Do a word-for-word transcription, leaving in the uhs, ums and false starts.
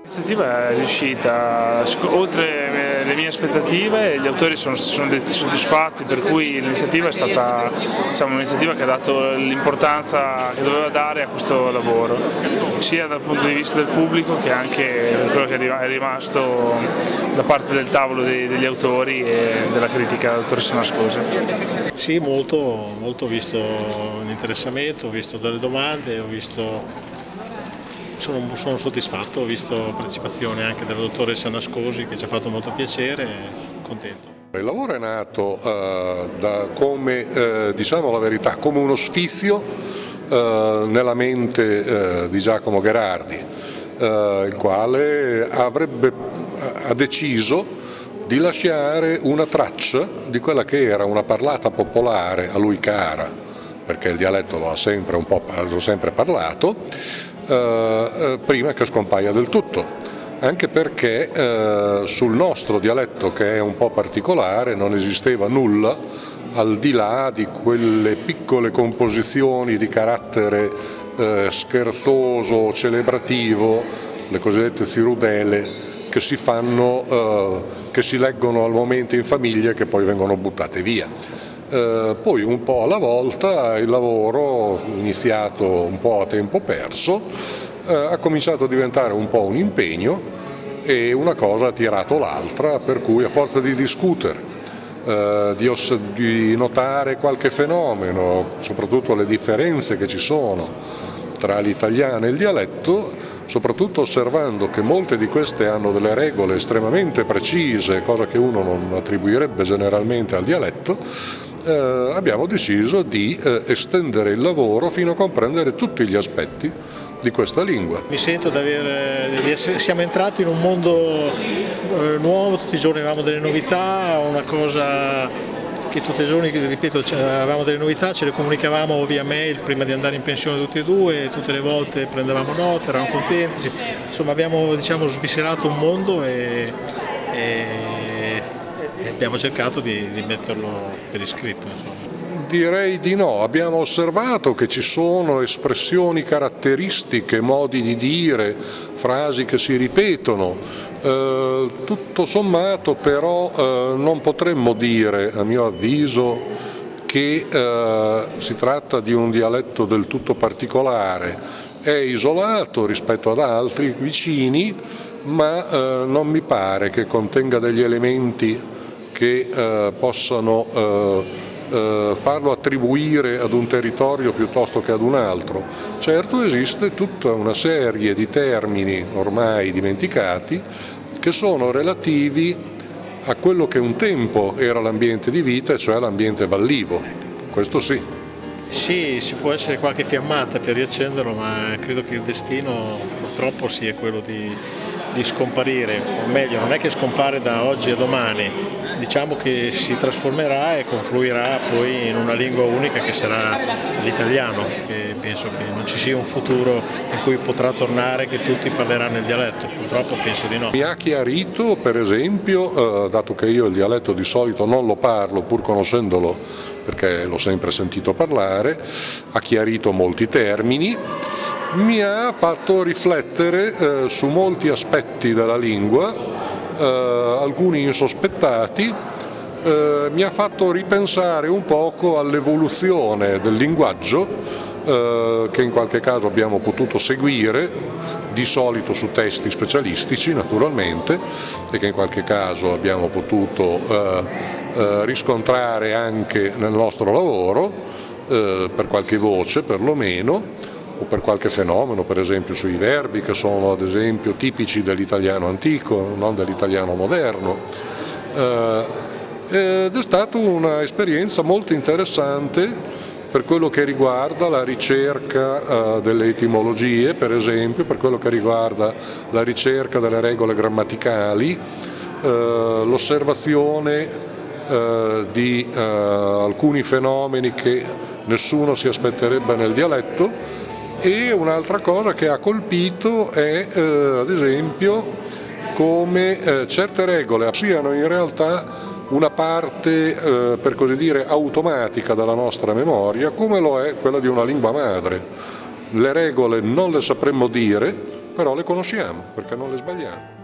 L'iniziativa è riuscita, oltre le mie aspettative, gli autori sono, sono soddisfatti, per cui l'iniziativa è stata, diciamo, un'iniziativa che ha dato l'importanza che doveva dare a questo lavoro, sia dal punto di vista del pubblico che anche per quello che è rimasto da parte del tavolo degli autori e della critica della dottoressa Nascosi. Sì, molto, molto, ho visto l'interessamento, ho visto delle domande, ho visto... Sono, sono soddisfatto, ho visto la partecipazione anche della dottoressa Nascosi che ci ha fatto molto piacere e sono contento. Il lavoro è nato eh, da, come, eh, diciamo la verità, come uno sfizio eh, nella mente eh, di Giacomo Gherardi, eh, il quale avrebbe, ha deciso di lasciare una traccia di quella che era una parlata popolare a lui cara, perché il dialetto lo ha sempre, un po', l'ho sempre parlato, Eh, prima che scompaia del tutto, anche perché eh, sul nostro dialetto, che è un po' particolare, non esisteva nulla al di là di quelle piccole composizioni di carattere eh, scherzoso, celebrativo, le cosiddette zirudele, che si fanno, eh, che si leggono al momento in famiglia e che poi vengono buttate via. Eh, poi un po' alla volta il lavoro, iniziato un po' a tempo perso, eh, ha cominciato a diventare un po' un impegno e una cosa ha tirato l'altra, per cui a forza di discutere, eh, di, di notare qualche fenomeno, soprattutto le differenze che ci sono tra l'italiano e il dialetto, soprattutto osservando che molte di queste hanno delle regole estremamente precise, cosa che uno non attribuirebbe generalmente al dialetto, eh, abbiamo deciso di eh, estendere il lavoro fino a comprendere tutti gli aspetti di questa lingua. Mi sento di, aver, di essere, siamo entrati in un mondo eh, nuovo, tutti i giorni avevamo delle novità, una cosa che tutti i giorni, ripeto, avevamo delle novità, ce le comunicavamo via mail prima di andare in pensione tutti e due, tutte le volte prendevamo note, eravamo contenti, insomma abbiamo, diciamo, sviscerato un mondo e, e, e abbiamo cercato di, di metterlo per iscritto. Insomma. Direi di no, abbiamo osservato che ci sono espressioni caratteristiche, modi di dire, frasi che si ripetono, eh, tutto sommato però eh, non potremmo dire, a mio avviso, che eh, si tratta di un dialetto del tutto particolare, è isolato rispetto ad altri vicini, ma eh, non mi pare che contenga degli elementi che eh, possano eh, Uh, farlo attribuire ad un territorio piuttosto che ad un altro. Certo, esiste tutta una serie di termini ormai dimenticati che sono relativi a quello che un tempo era l'ambiente di vita, cioè l'ambiente vallivo, questo sì. Sì, ci può essere qualche fiammata per riaccenderlo, ma credo che il destino purtroppo sia quello di, di scomparire, o meglio, non è che scompare da oggi a domani, diciamo che si trasformerà e confluirà poi in una lingua unica che sarà l'italiano, che penso che non ci sia un futuro in cui potrà tornare che tutti parleranno il dialetto, purtroppo penso di no. Mi ha chiarito, per esempio, eh, dato che io il dialetto di solito non lo parlo pur conoscendolo perché l'ho sempre sentito parlare, ha chiarito molti termini, mi ha fatto riflettere eh, su molti aspetti della lingua, Uh, alcuni insospettati, uh, mi ha fatto ripensare un poco all'evoluzione del linguaggio uh, che in qualche caso abbiamo potuto seguire, di solito su testi specialistici naturalmente, e che in qualche caso abbiamo potuto uh, uh, riscontrare anche nel nostro lavoro, uh, per qualche voce perlomeno, o per qualche fenomeno, per esempio sui verbi che sono ad esempio tipici dell'italiano antico, non dell'italiano moderno. Eh, ed è stata un'esperienza molto interessante per quello che riguarda la ricerca eh, delle etimologie, per esempio, per quello che riguarda la ricerca delle regole grammaticali, eh, l'osservazione eh, di eh, alcuni fenomeni che nessuno si aspetterebbe nel dialetto. E un'altra cosa che ha colpito è eh, ad esempio come eh, certe regole siano in realtà una parte eh, per così dire automatica della nostra memoria, come lo è quella di una lingua madre. Le regole non le sapremmo dire, però le conosciamo perché non le sbagliamo.